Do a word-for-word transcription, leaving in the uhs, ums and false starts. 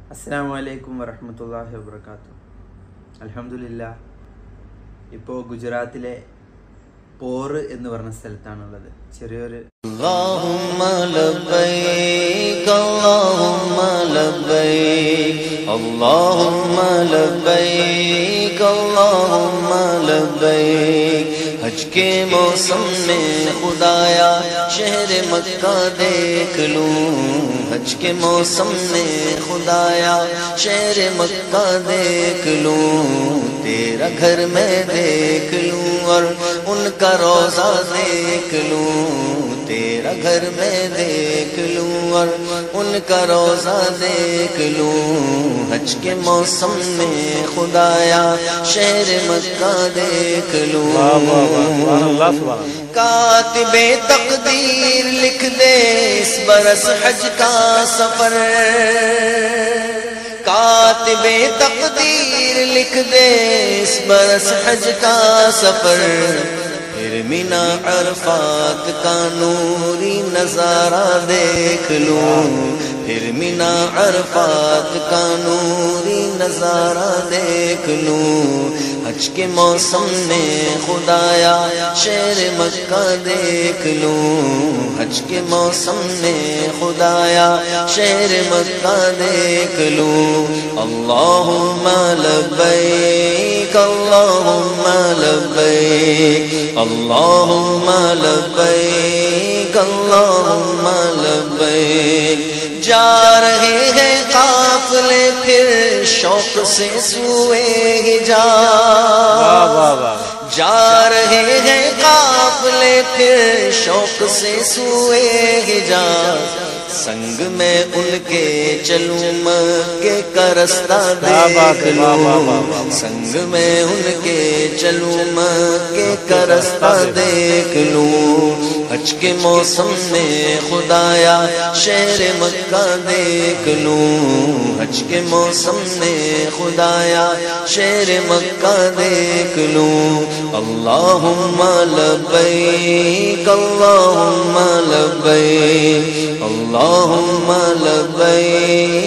അസ്സലാമു അലൈക്കും വറഹ്മത്തുള്ളാഹി വബറകാതുഹു. അൽഹംദുലില്ലാഹ്, ഇപ്പോൾ ഗുജറാത്തിലെ പോറ് എന്ന് പറഞ്ഞ സ്ഥലത്താണുള്ളത്. ചെറിയൊരു اللهم لبيك اللهم لبيك اللهم لبيك اللهم لبيك حج کے موسم میں خدایا شہر مکہ دیکھ لوں، حج کے موسم میں خدایا شہر مکہ دیکھ لوں، تیرا گھر میں دیکھ لوں اور ان کا روزہ دیکھ لوں، تیرا گھر میں دیکھ لوں اور ان کا روزہ دیکھ لوں، حج کے موسم میں خدایا شہر مکہ دیکھ لوں۔ کاتب تقدیر لکھ دے اس برس حج کا سفر، کاتب تقدیر لکھ دے اس برس حج کا سفر، پھر مینا عرفات کا نوری نظارہ دیکھ لوں، پھر مینا عرفات کا نوری نظارہ دیکھ لوں، حج کے موسم میں خدایا شہر مکہ دیکھ لوں، حج کے موسم میں خدایا شہر مکہ دیکھ لوں۔ اللہم لبیک اللہم لبیک اللہم لبیک اللہم لبیک، جا رہے ہیں قافلے پھر شوق سے سوئے حجاز، جا رہے ہیں قافلے پھر شوق سے سوئے حجاز، سنگ میں ان کے چلوں مکے کا رستہ دیکھ لوں، سنگ میں ان کے چلوں مکے کا رستہ دیکھ لوں، حج کے موسم میں خدایا شہر مکہ دیکھ لوں، حج کے موسم میں خدایا شہر مکہ دیکھ لوں۔ اللہم لبیک اللہم لبیک اللہم لبیک